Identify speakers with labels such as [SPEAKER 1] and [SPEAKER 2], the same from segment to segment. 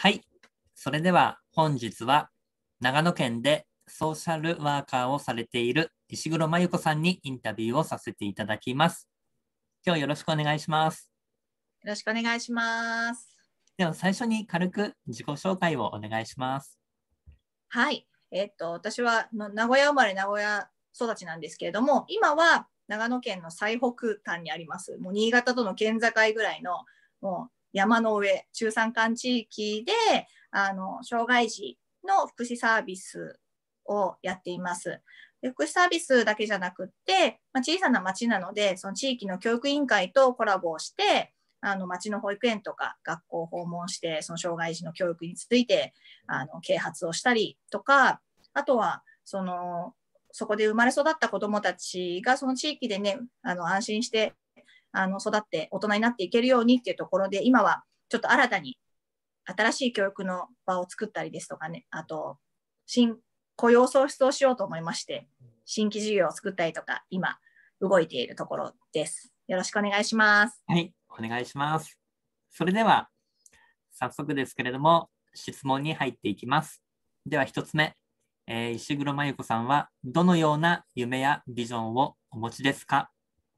[SPEAKER 1] はい。それでは本日は長野県でソーシャルワーカーをされている石黒真由子さんにインタビューをさせていただきます。今日よろしくお願いします。
[SPEAKER 2] よろしくお願いします。
[SPEAKER 1] では最初に軽く自己紹介をお願いします。
[SPEAKER 2] はい。私は名古屋生まれ名古屋育ちなんですけれども、今は長野県の最北端にあります。もう新潟との県境ぐらいのもう山の上、中山間地域で障害児の福祉サービスをやっています。で福祉サービスだけじゃなくって、小さな町なので、その地域の教育委員会とコラボをして、町の保育園とか学校を訪問して、その障害児の教育について啓発をしたりとか、あとはそこで生まれ育った子どもたちがその地域でね、安心して育って大人になっていけるようにっていうところで、今はちょっと新たに新しい教育の場を作ったりですとかね、あと新雇用創出をしようと思いまして、新規事業を作ったりとか、今動いているところです。よろしくお願いします。
[SPEAKER 1] はい、お願いします。それでは早速ですけれども質問に入っていきます。では一つ目、石黒真由子さんはどのような夢やビジョンをお持ちですか？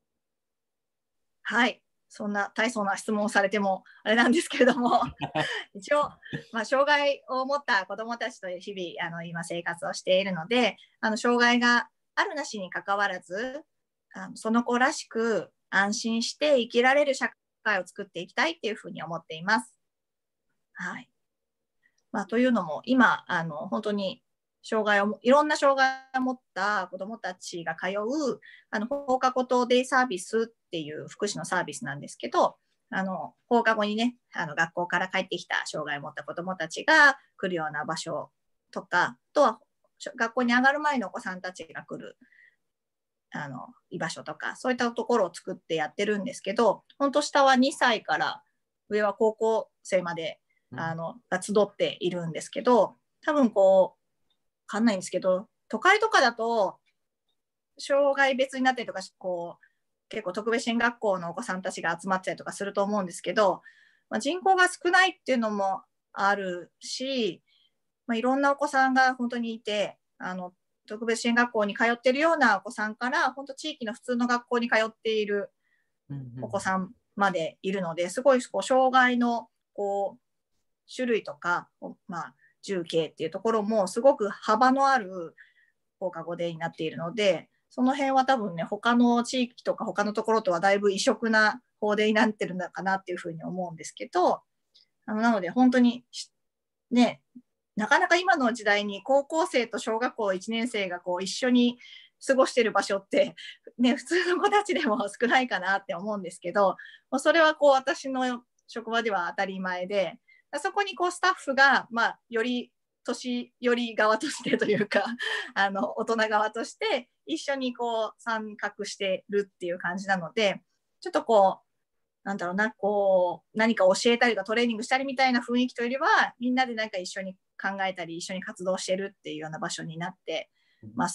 [SPEAKER 2] はい、そんな大層な質問をされてもあれなんですけれども一応、障害を持った子どもたちと日々今生活をしているので、障害があるなしにかかわらずその子らしく安心して生きられる社会を作っていきたいっていうふうに思っています。はい。というのも今本当にいろんな障害を持った子どもたちが通う放課後等デイサービスっていう福祉のサービスなんですけど、放課後にね学校から帰ってきた障害を持った子どもたちが来るような場所とか、あとは学校に上がる前のお子さんたちが来る居場所とか、そういったところを作ってやってるんですけど、本当下は2歳から上は高校生までが集っているんですけど、多分わかんないんですけど、都会とかだと障害別になったりとか結構特別支援学校のお子さんたちが集まったりとかすると思うんですけど、人口が少ないっていうのもあるし、いろんなお子さんが本当にいて、特別支援学校に通っているようなお子さんから、本当地域の普通の学校に通っているお子さんまでいるので、すごい障害の種類とか、重慶っていうところもすごく幅のある放課後デーになっているので、その辺は多分ね、他の地域とか他のところとはだいぶ異色な法デーになってるのかなっていうふうに思うんですけど、なので本当にね、なかなか今の時代に高校生と小学校1年生が一緒に過ごしてる場所って、ね、普通の子たちでも少ないかなって思うんですけど、それは私の職場では当たり前で、そこにスタッフが、より年寄り側としてというか大人側として一緒に参画してるっていう感じなので、ちょっとなんだろうな、何か教えたりとかトレーニングしたりみたいな雰囲気というよりは、みんなでなんか一緒に考えたり、一緒に活動してるっていうような場所になってます。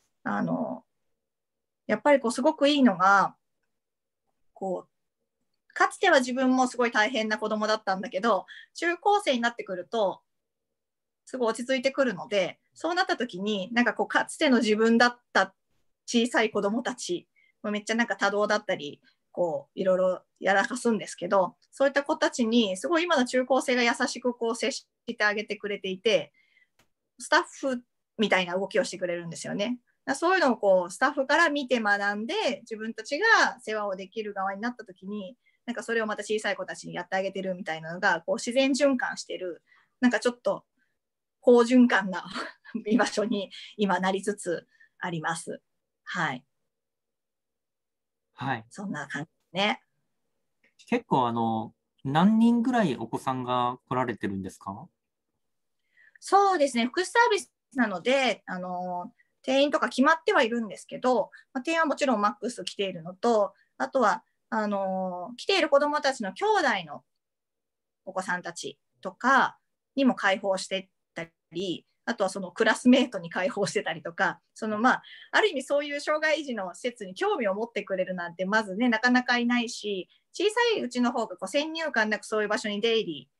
[SPEAKER 2] やっぱりすごくいいのが、かつては自分もすごい大変な子供だったんだけど、中高生になってくると、すごい落ち着いてくるので、そうなった時に、なんかかつての自分だった小さい子供たち、めっちゃなんか多動だったり、いろいろやらかすんですけど、そういった子たちにすごい今の中高生が優しく接してあげてくれていて、スタッフみたいな動きをしてくれるんですよね。そういうのをスタッフから見て学んで、自分たちが世話をできる側になった時に、なんかそれをまた小さい子たちにやってあげてるみたいなのが自然循環してる、なんかちょっと好循環な居場所に今なりつつあります。はい。
[SPEAKER 1] はい。
[SPEAKER 2] そんな感じね。
[SPEAKER 1] 結構何人ぐらいお子さんが来られてるんですか？
[SPEAKER 2] そうですね。福祉サービスなので、定員とか決まってはいるんですけど、定員はもちろんマックス来ているのと、あとは、来ている子どもたちの兄弟のお子さんたちとかにも開放してたり、あとはそのクラスメートに開放してたりとか、ある意味そういう障害児の施設に興味を持ってくれるなんてまずね、なかなかいないし、小さいうちの方が先入観なくそういう場所に出入り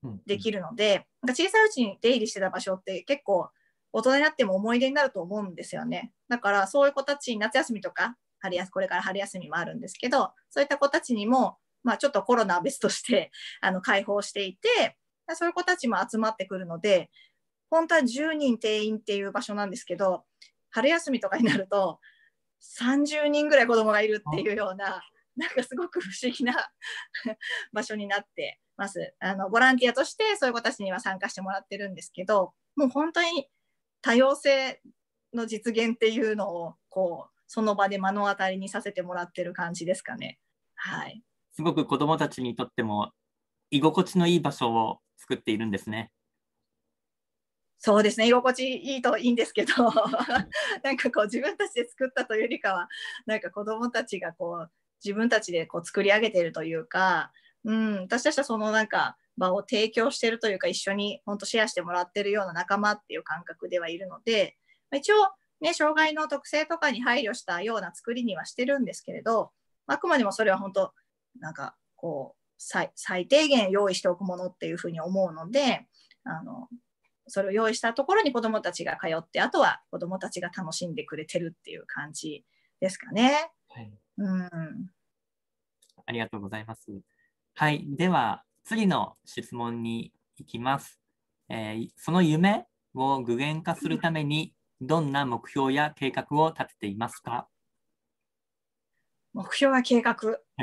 [SPEAKER 2] できるので、なんか小さいうちに出入りしてた場所って結構大人になっても思い出になると思うんですよね。だからそういう子たち、夏休みとかこれから春休みもあるんですけど、そういった子たちにも、まあ、ちょっとコロナは別として開放していて、そういう子たちも集まってくるので、本当は10人定員っていう場所なんですけど、春休みとかになると30人ぐらい子供がいるっていうような、なんかすごく不思議な場所になってます。ボランティアとしてそういう子たちには参加してもらってるんですけど、もう本当に多様性の実現っていうのをこうその場で目の当たりにさせてもらってる感じですかね。はい。
[SPEAKER 1] すごく子どもたちにとっても居心地のいい場所を作っているんですね。
[SPEAKER 2] そうですね、居心地いいといいんですけどなんかこう自分たちで作ったというよりかは、なんか子どもたちがこう自分たちでこう作り上げているというか、私たちはそのなんか場を提供しているというか、一緒に本当シェアしてもらってるような仲間っていう感覚ではいるので、一応ね、障害の特性とかに配慮したような作りにはしてるんですけれど、あくまでもそれは本当なんかこう最低限用意しておくものっていうふうに思うので、それを用意したところに子どもたちが通って、あとは子どもたちが楽しんでくれてるっていう感じですかね。
[SPEAKER 1] はい、
[SPEAKER 2] うん
[SPEAKER 1] ありがとうございます。はい、では次の質問に行きます。その夢を具現化するためにどんな目標や計画を立てていますか？
[SPEAKER 2] 目標は計画。
[SPEAKER 1] はい、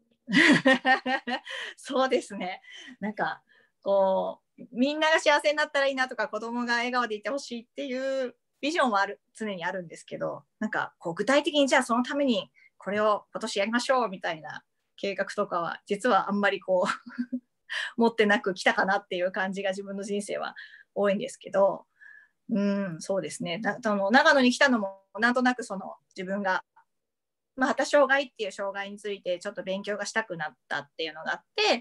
[SPEAKER 2] そうですね。なんかこうみんなが幸せになったらいいなとか、子供が笑顔でいてほしいっていうビジョンは常にあるんですけど、なんかこう具体的にじゃあそのためにこれを今年やりましょうみたいな計画とかは実はあんまりこう持ってなく来たかなっていう感じが自分の人生は多いんですけど、そうですね。長野に来たのもなんとなくその自分が発達障害っていう障害についてちょっと勉強がしたくなったっていうのがあって、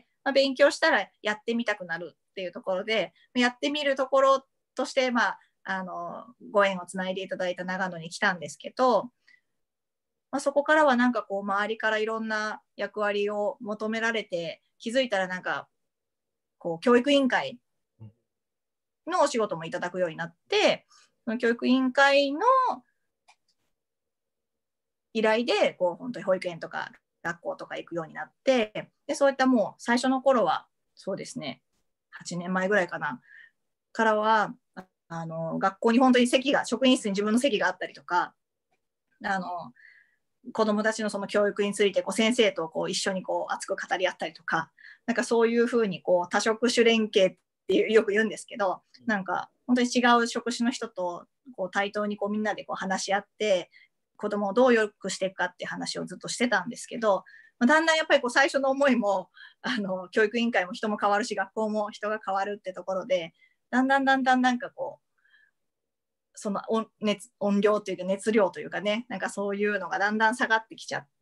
[SPEAKER 2] 勉強したらやってみたくなるっていうところで、やってみるところとして、ご縁をつないでいただいた長野に来たんですけど、そこからはなんかこう周りからいろんな役割を求められて、気づいたらなんかこう教育委員会のお仕事もいただくようになって、教育委員会の依頼でこう本当に保育園とか学校とか行くようになって、でそういったもう最初の頃はそうですね、8年前ぐらいかなからは学校に本当に職員室に自分の席があったりとか、子どもたちのその教育についてこう先生とこう一緒にこう熱く語り合ったりとか、なんかそういうふうにこう多職種連携ってよく言うんですけど、なんか本当に違う職種の人とこう対等にこうみんなでこう話し合って、子どもをどう良くしていくかっていう話をずっとしてたんですけど、だんだんやっぱりこう最初の思いも教育委員会も人も変わるし、学校も人が変わるってところで、だんだんなんかこうその音量というか熱量というかね、なんかそういうのがだんだん下がってきちゃって、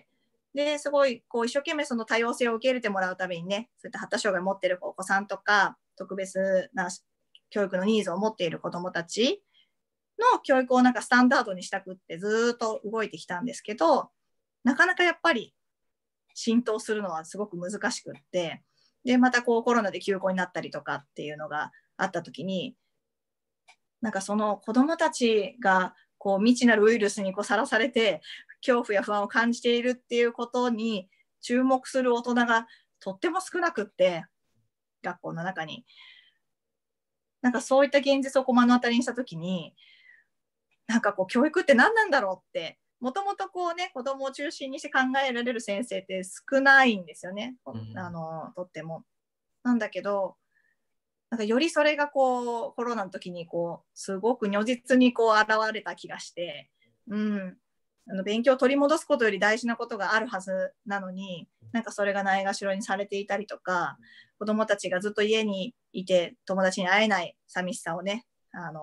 [SPEAKER 2] ですごいこう一生懸命その多様性を受け入れてもらうためにね、そういった発達障害を持っているお子さんとか、特別な教育のニーズを持っている子どもたちの教育をなんかスタンダードにしたくってずっと動いてきたんですけど、なかなかやっぱり浸透するのはすごく難しくって、でまたこうコロナで休校になったりとかっていうのがあった時に、なんかその子どもたちがこう未知なるウイルスにさらされて恐怖や不安を感じているっていうことに注目する大人がとっても少なくって、学校の中になんかそういった現実を目の当たりにしたときに、なんかこう教育って何なんだろうって、もともとこうね子どもを中心にして考えられる先生って少ないんですよね、とっても。なんだけど、なんかよりそれがこうコロナの時にこうすごく如実にこう現れた気がして、勉強を取り戻すことより大事なことがあるはずなのに、なんかそれがないがしろにされていたりとか、子どもたちがずっと家にいて友達に会えない寂しさをね、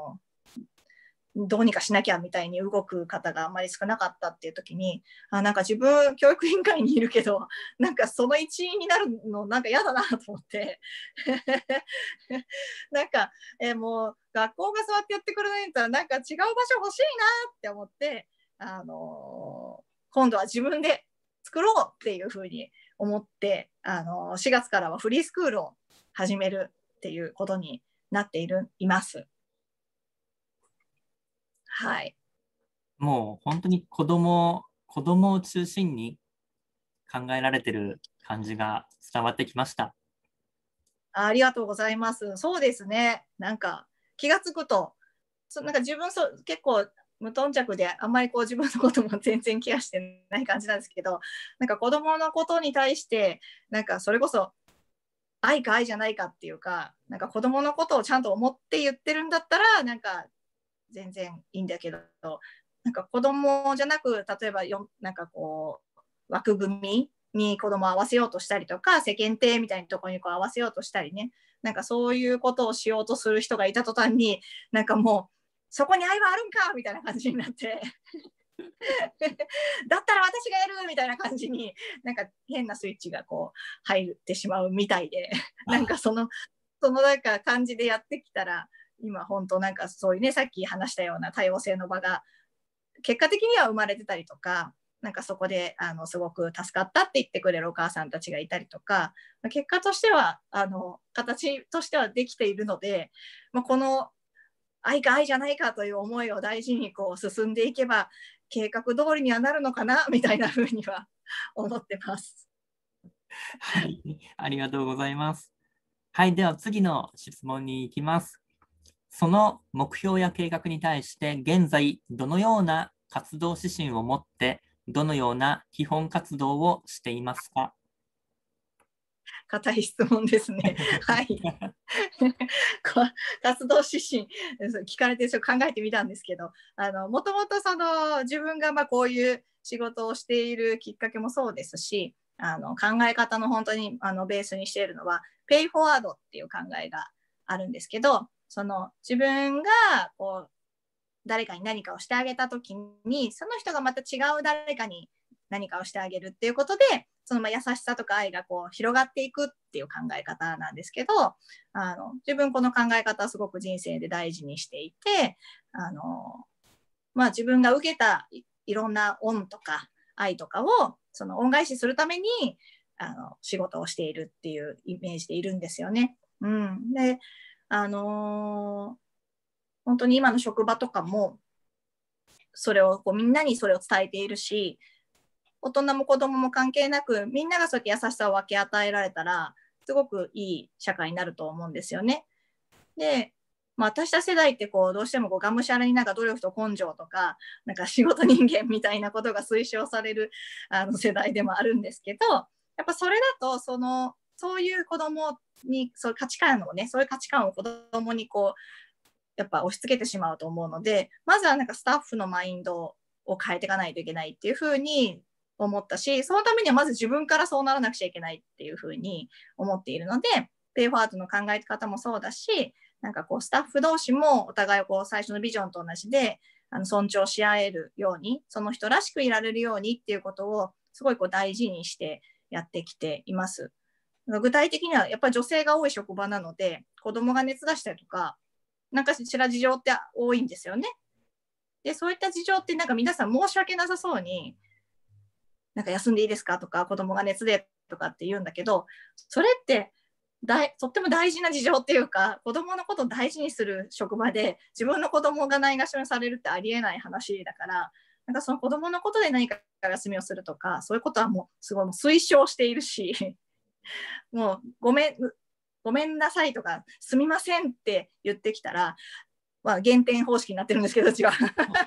[SPEAKER 2] どうにかしなきゃみたいに動く方があんまり少なかったっていう時に、なんか自分教育委員会にいるけど、なんかその一員になるのなんか嫌だなと思ってなんか、もう学校が座ってやってくれないんだったらなんか違う場所欲しいなって思って、今度は自分で作ろうっていうふうに思って、4月からはフリースクールを始めるっていうことになっています。はい。
[SPEAKER 1] もう本当に子供を中心に考えられてる感じが伝わってきました。
[SPEAKER 2] ありがとうございます。そうですね。なんか気がつくと、なんか自分結構無頓着であんまりこう自分のことも全然ケアしてない感じなんですけど、なんか子供のことに対してなんかそれこそ愛か愛じゃないかっていうか、なんか子供のことをちゃんと思って言ってるんだったらなんか全然いいんだけど、なんか子供じゃなく、例えばなんかこう枠組みに子供を合わせようとしたりとか、世間体みたいなところにこう合わせようとしたりね、なんかそういうことをしようとする人がいた途端に、なんかもうそこに愛はあるんかみたいな感じになってだったら私がやるみたいな感じに、なんか変なスイッチがこう入ってしまうみたいで、なんかそのなんか感じでやってきたら、今本当なんかそういうね、さっき話したような多様性の場が結果的には生まれてたりとか、なんかそこですごく助かったって言ってくれるお母さんたちがいたりとか、結果としては形としてはできているので、この愛か愛じゃないかという思いを大事にこう進んでいけば計画通りにはなるのかなみたいなふうには思ってます。
[SPEAKER 1] はい、ありがとうございます。はい、では次の質問に行きます。その目標や計画に対して現在どのような活動指針を持ってどのような基本活動をしていますか？
[SPEAKER 2] 硬い質問ですね。はい。活動指針聞かれて考えてみたんですけど、もともと自分がこういう仕事をしているきっかけもそうですし、考え方の本当にベースにしているのはペイフォワードっていう考えがあるんですけど、自分がこう誰かに何かをしてあげた時に、その人がまた違う誰かに何かをしてあげるっていうことで、優しさとか愛がこう広がっていくっていう考え方なんですけど、自分この考え方はすごく人生で大事にしていて、自分が受けたいろんな恩とか愛とかを恩返しするために仕事をしているっていうイメージでいるんですよね。うん、で、本当に今の職場とかもそれをみんなにそれを伝えているし、大人も子供も関係なくみんながそうやって優しさを分け与えられたらすごくいい社会になると思うんですよね。で、私たち世代ってどうしてもがむしゃらになんか努力と根性とかなんか仕事人間みたいなことが推奨される世代でもあるんですけど、やっぱそれだとそういう子供にそういう価値観をね、そういう価値観を子供にやっぱ押し付けてしまうと思うので、まずはなんかスタッフのマインドを変えていかないといけないっていうふうに思ったし、そのためにはまず自分からそうならなくちゃいけないっていうふうに思っているので、ペイフォワードの考え方もそうだし、なんかスタッフ同士もお互いを最初のビジョンと同じで尊重し合えるように、その人らしくいられるようにっていうことをすごい大事にしてやってきています。具体的にはやっぱり女性が多い職場なので、子供が熱出したりとか、なんかしら事情って多いんですよね。で、そういった事情ってなんか皆さん申し訳なさそうに、なんか休んでいいですかとか、子供が熱でとかって言うんだけど、それってとっても大事な事情っていうか、子供のことを大事にする職場で、自分の子供がないがしろにされるってありえない話だから、なんかその子供のことで何か休みをするとか、そういうことはもうすごい推奨しているし、もうごめんなさいとか、すみませんって言ってきたら、減点方式になってるんですけど、うちは。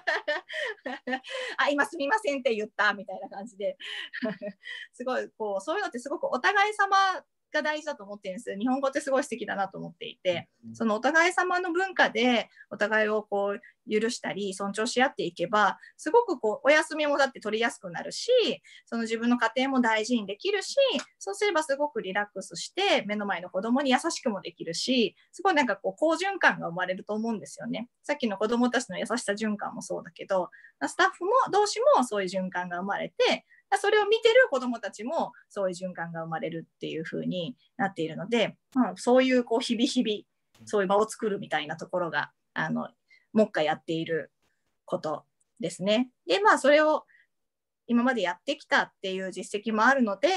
[SPEAKER 2] 今すみませんって言ったみたいな感じで、すごいそういうのってすごくお互い様が大事だと思ってるんです。日本語ってすごい素敵だなと思っていて、そのお互い様の文化でお互いを許したり尊重し合っていけば、すごくお休みもだって取りやすくなるし、その自分の家庭も大事にできるし、そうすればすごくリラックスして目の前の子供に優しくもできるし、すごいなんか好循環が生まれると思うんですよね。さっきの子供たちの優しさ循環もそうだけど、スタッフも同士もそういう循環が生まれて、それを見てる子どもたちもそういう循環が生まれるっていう風になっているので、そういう日々日々そういう場を作るみたいなところがもう一回やっていることですね。でそれを今までやってきたっていう実績もあるので、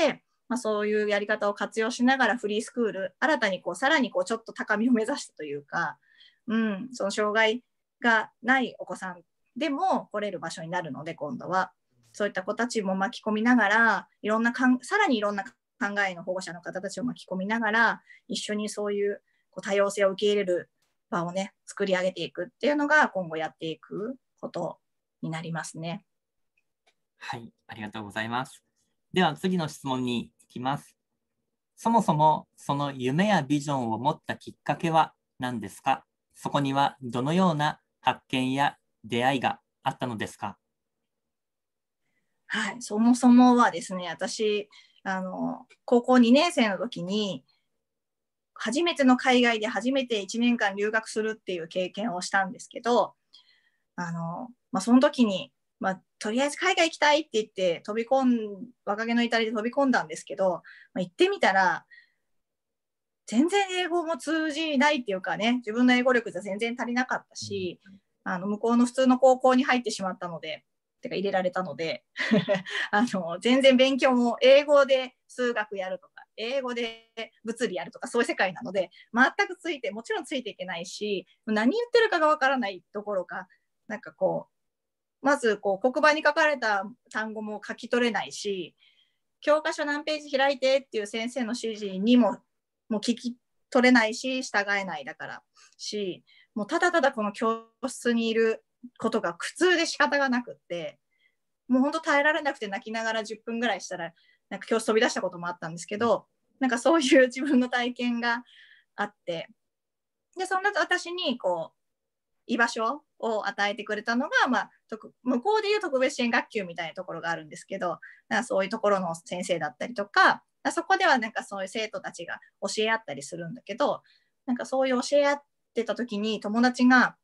[SPEAKER 2] そういうやり方を活用しながらフリースクール、新たにさらにちょっと高みを目指したというか、その障害がないお子さんでも来れる場所になるので、今度はそういった子たちも巻き込みながら、さらにいろんな考えの保護者の方たちを巻き込みながら、一緒にそういう多様性を受け入れる場をね、作り上げていくっていうのが今後やっていくことになりますね。
[SPEAKER 1] はい、ありがとうございます。では次の質問に行きます。そもそもその夢やビジョンを持ったきっかけは何ですか？そこにはどのような発見や出会いがあったのですか？
[SPEAKER 2] はい、そもそもはですね、私、高校2年生の時に、初めての海外で初めて1年間留学するっていう経験をしたんですけど、その時に、とりあえず海外行きたいって言って若気の至りで飛び込んだんですけど、行ってみたら全然英語も通じないっていうかね、自分の英語力じゃ全然足りなかったし、向こうの普通の高校に入ってしまったので、入れられたので全然勉強も英語で数学やるとか、英語で物理やるとか、そういう世界なので、全くもちろんついていけないし、何言ってるかがわからないどころか、まず黒板に書かれた単語も書き取れないし、教科書何ページ開いてっていう先生の指示にも聞き取れないし、従えないだからし、もうただただこの教室にいることが苦痛で仕方がなくって、もう本当耐えられなくて泣きながら10分ぐらいしたら、教室飛び出したこともあったんですけど、そういう自分の体験があって、で、そんな私に居場所を与えてくれたのが、向こうでいう特別支援学級みたいなところがあるんですけど、そういうところの先生だったりとか、そこではそういう生徒たちが教え合ったりするんだけど、そういう教え合ってた時に友達が、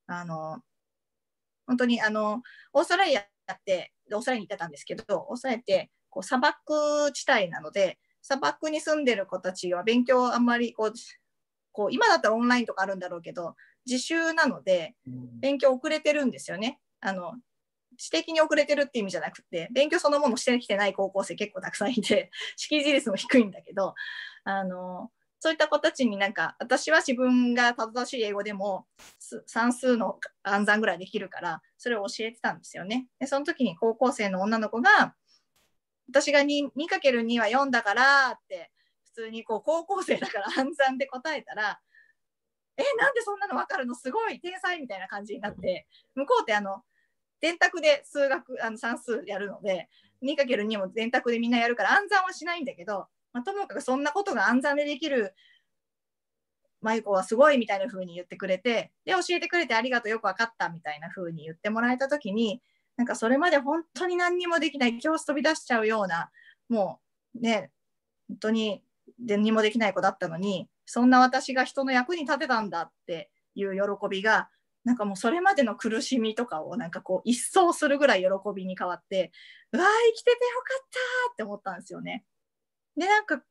[SPEAKER 2] 本当にオーストラリアってオーストラリアに行ってたんですけど、オーストラリアって砂漠地帯なので、砂漠に住んでる子たちは勉強あんまり今だったらオンラインとかあるんだろうけど、自習なので勉強遅れてるんですよね。私的に遅れてるって意味じゃなくて、勉強そのものしてきてない高校生結構たくさんいて、識字率も低いんだけど、そういった子たちに私は自分が正しい英語でも算数の暗算ぐらいできるから、それを教えてたんですよね。で、その時に高校生の女の子が、私が 2×2 は4だからって、普通に高校生だから暗算で答えたら、なんでそんなの分かるの、すごい天才みたいな感じになって、向こうって電卓で算数やるので、2×2 も電卓でみんなやるから暗算はしないんだけど、ともかくそんなことが暗算でできるまゆこはすごいみたいな風に言ってくれて、で、教えてくれてありがとう、よく分かったみたいな風に言ってもらえたときに、それまで本当に何にもできない、教室飛び出しちゃうような、もうね、本当に何にもできない子だったのに、そんな私が人の役に立てたんだっていう喜びが、もうそれまでの苦しみとかを一掃するぐらい喜びに変わって、うわー、生きててよかったって思ったんですよね。で、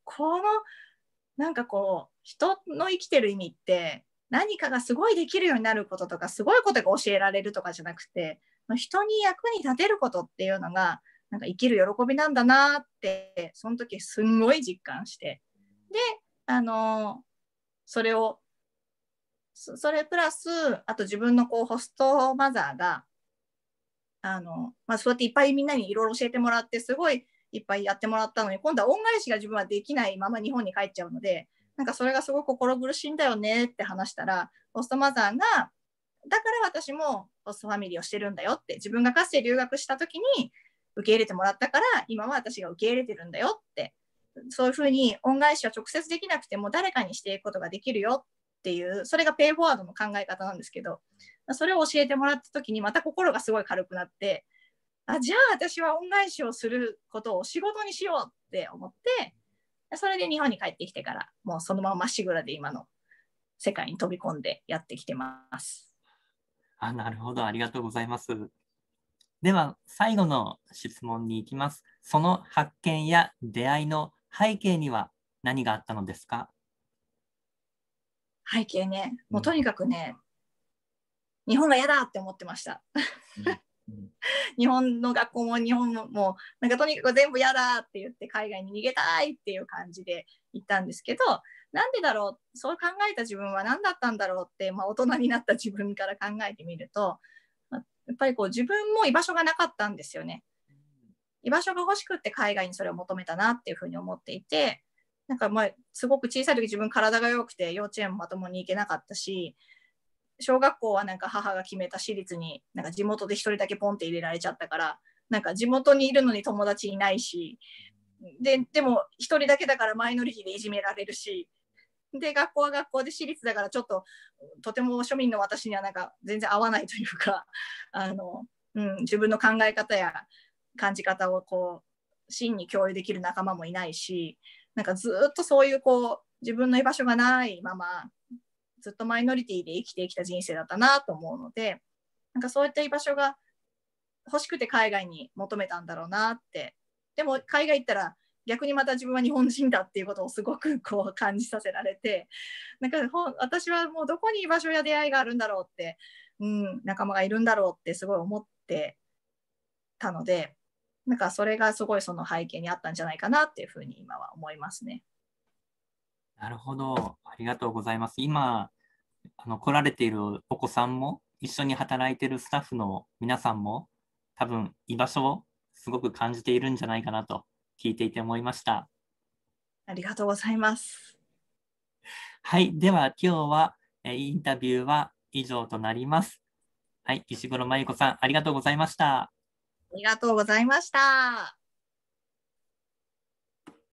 [SPEAKER 2] 人の生きてる意味って何かがすごいできるようになることとか、すごいことが教えられるとかじゃなくて、人に役に立てることっていうのが生きる喜びなんだなって、その時すんごい実感して、で、それプラス、あと自分のホストマザーがそうやっていっぱいみんなにいろいろ教えてもらって、すごいいっぱいやってもらったのに、今度は恩返しが自分はできないまま日本に帰っちゃうので、それがすごい心苦しいんだよねって話したら、ホストマザーが、だから私もホストファミリーをしてるんだよって、自分がかつて留学した時に受け入れてもらったから、今は私が受け入れてるんだよって、そういうふうに恩返しは直接できなくても誰かにしていくことができるよっていう、それがペイフォワードの考え方なんですけど、それを教えてもらった時にまた心がすごい軽くなって、じゃあ私は恩返しをすることを仕事にしようって思って、それで日本に帰ってきてから、もうそのまままっしぐらで今の世界に飛び込んでやってきてます。
[SPEAKER 1] なるほど、ありがとうございます。では、最後の質問に行きます。その発見や出会いの背景には何があったのですか？
[SPEAKER 2] 背景ね、もうとにかくね、日本が嫌だって思ってました。 日本の学校も日本もなんかとにかく全部嫌だって言って海外に逃げたいっていう感じで行ったんですけど、なんでだろう、そう考えた自分は何だったんだろうって、大人になった自分から考えてみると、やっぱりこう自分も居場所がなかったんですよね。居場所が欲しくって海外にそれを求めたなっていうふうに思っていて、なんかすごく小さい時自分体が弱くて幼稚園もまともに行けなかったし、小学校はなんか母が決めた私立になんか地元で一人だけポンって入れられちゃったから、なんか地元にいるのに友達いないし、でも一人だけだからマイノリティでいじめられるし、で学校は学校で私立だからちょっととても庶民の私にはなんか全然合わないというか自分の考え方や感じ方をこう真に共有できる仲間もいないし、なんかずっとそういうこう自分の居場所がないままずっとマイノリティで生きてきた人生だったなと思うので、なんかそういった居場所が欲しくて海外に求めたんだろうなって。でも海外行ったら逆にまた自分は日本人だっていうことをすごくこう感じさせられて、なんか私はもうどこに居場所や出会いがあるんだろうって、仲間がいるんだろうってすごい思ってたので、なんかそれがすごいその背景にあったんじゃないかなっていうふうに今は思いますね。
[SPEAKER 1] なるほど。ありがとうございます。今、来られているお子さんも、一緒に働いているスタッフの皆さんも、多分居場所をすごく感じているんじゃないかなと聞いていて思いました。
[SPEAKER 2] ありがとうございます。
[SPEAKER 1] はい。では今日はインタビューは以上となります。はい。石黒真由子さん、ありがとうございました。
[SPEAKER 2] ありがとうございました。